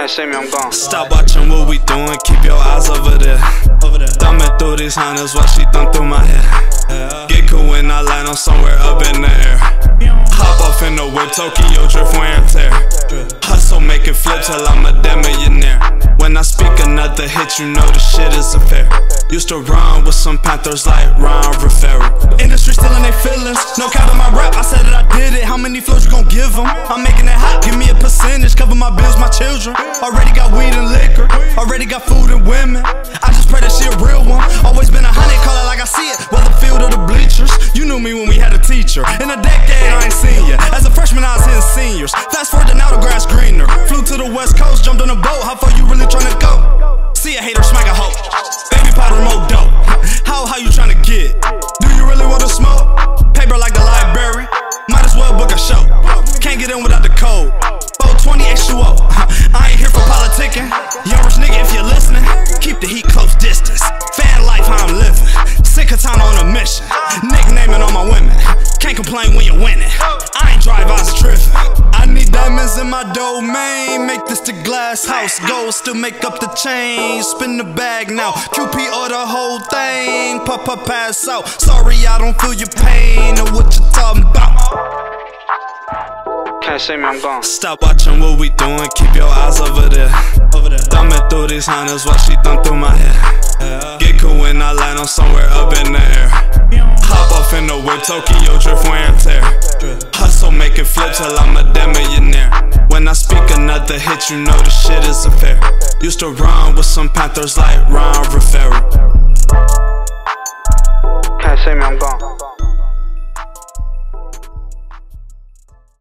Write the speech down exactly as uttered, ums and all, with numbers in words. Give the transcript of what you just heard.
Can't see me, I'm gone. Stop watching what we doing, keep your eyes over there. Over there. Thumbing through these hundreds while she thumb through my hair. Yeah. Get cool when I land on somewhere up in the air. Hop off in the whip, Tokyo drift, wear and tear. Hustle, make it flip till I'm a damn millionaire. When I speak another hit, you know the shit is affair. Used to run with some Panthers like Ron Rivera. Industry still in their feelings, no cap in my rap, I said that I did it. How many flows you gon' give them? I'm making it hot, give me a percentage, cover my bills, my children. Already got weed and liquor, already got food and women. I just pray that she a real one. Always been a honey, call it like I see it, whether field or the bleachers. You knew me when we had a teacher. In a decade I ain't seen ya. As a freshman I was hitting seniors. Fast forward to now the grass greener. Flew to the west coast, jumped on a boat. How far you really tryna go? See a hater, smack a hoe. Baby powder, remote dope. How high you tryna get? Do you really wanna smoke? Paper like the library. Might as well book a show. Can't get in without the code. four twenty H two O. I ain't here for politicking. Young rich nigga, if you're listening, keep the heat close distance. Fan life, how I'm living. Sick of time on a mission. Nicknaming all my women. Can't complain when you're winning. I ain't drive, I was drifting. I need diamonds in my domain. Make this the glass house. Gold still make up the chain. Spin the bag now. Q P or the whole thing. Pop up, pass out. Sorry, I don't feel your pain or what you talking about. Can't see me, I'm gone. Stop watching what we doing, keep your eyes over there. Over there. Thumbing through these hundreds while she thumb through my hair. Yeah. Get cool when I land on somewhere up in the air. Hop off in the whip, Tokyo drift, wear and tear. Hustle, make it flip till I'm a damn millionaire. When I speak another hit, you know the shit is affair. Used to run with some Panthers like Ron Rivera. Can't see me, I'm gone.